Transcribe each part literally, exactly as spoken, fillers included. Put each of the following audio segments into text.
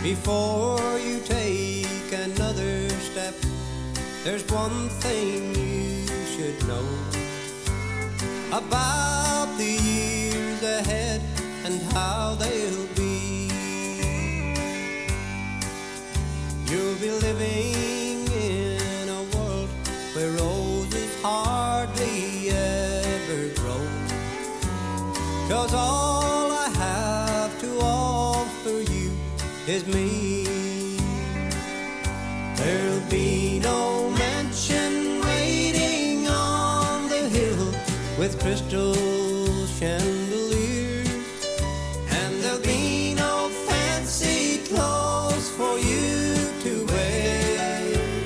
Before you take another step, there's one thing you should know about the years ahead and how they'll be. You'll be living in a world where roses hardly ever grow, 'cause all I have to offer you is me. There'll be no mansion waiting on the hill with crystal chandeliers, and there'll be no fancy clothes for you to wear.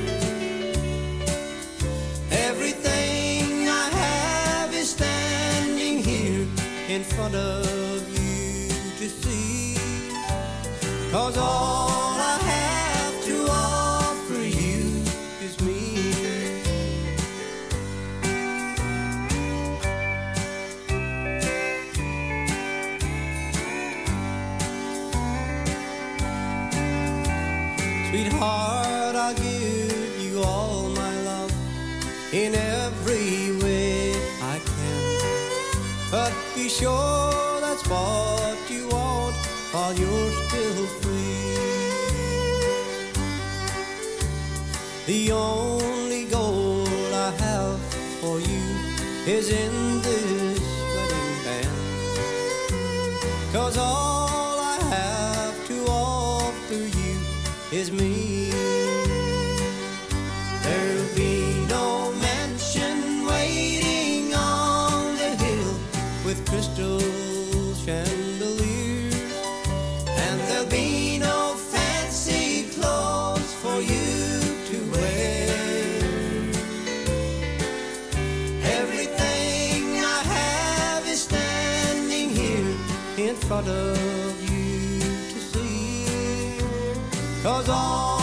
Everything I have is standing here in front of you to see, 'cause all I have to offer you is me. Sweetheart, I'll give you all my love in every way I can, but be sure that's what you want while you're still free. The only goal I have for you is in this wedding band, 'cause all I have to offer you is me. There'll be no mansion waiting on the hill with crystal chandeliers, and there'll be no fancy clothes for you to wear. Everything I have is standing here in front of you to see, 'cause all